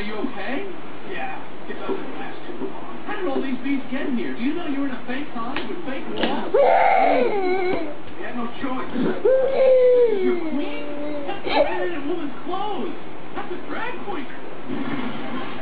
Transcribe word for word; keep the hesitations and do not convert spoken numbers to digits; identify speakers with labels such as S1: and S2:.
S1: are you okay? Yeah, it doesn't last too long. How did all these bees get here? Do you know you're in a fake hive with fake walls? You had no choice. You're queen? That's a man in a woman's clothes. That's a drag queen.